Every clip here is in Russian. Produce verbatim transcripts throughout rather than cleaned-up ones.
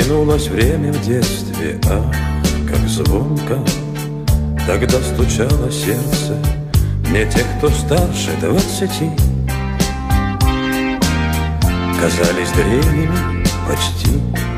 Тянулось время в детстве, ах, как звонко тогда стучало сердце. Мне те, кто старше двадцати, казались древними почти.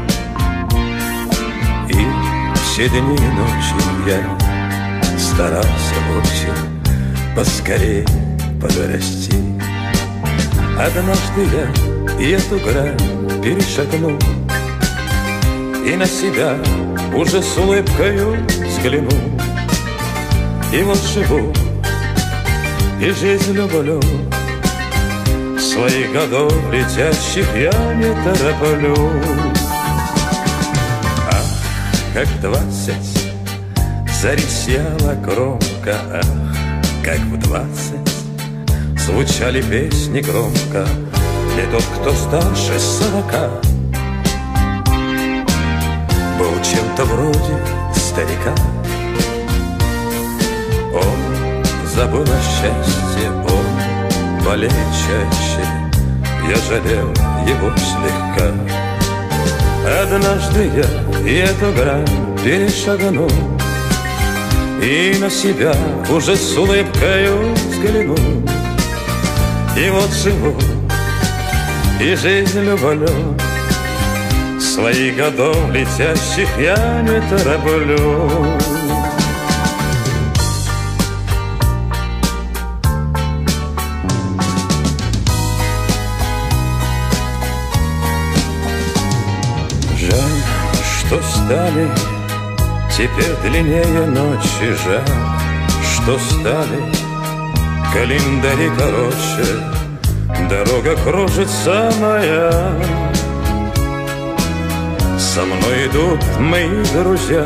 И все дни и ночи я старался вовсе поскорее подрасти. Однажды я и эту грань перешагнул, и на себя уже с улыбкою взглянул. И вот живу, и жизнь люблю, своих годов летящих я не тороплю. Ах, как двадцать зарисела громко, ах, как в двадцать звучали песни громко. Не тот, кто старше сорока, был чем-то вроде старика. Он забыл о счастье, он болеет чаще, я жалел его слегка. Однажды я и эту грань перешагнул, и на себя уже с улыбкою взглянул. И вот живу, и жизнь люблю, своих годов летящих я не тороплю. Жаль, что стали теперь длиннее ночи, жаль, что стали календари короче, дорога кружится моя. Со мной идут мои друзья.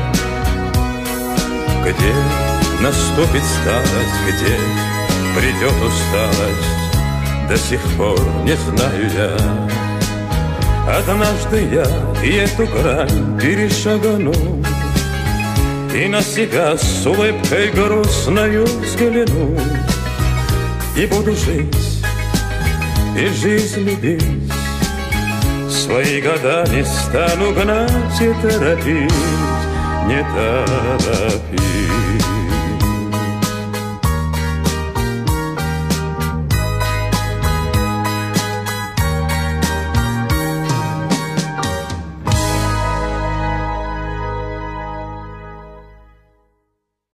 Где наступит старость, где придет усталость, до сих пор не знаю я. Однажды я и эту грань перешагну, и на себя с улыбкой грустною взгляну. И буду жить, и жизнь любить, свои года не стану гнать и торопить, не торопить.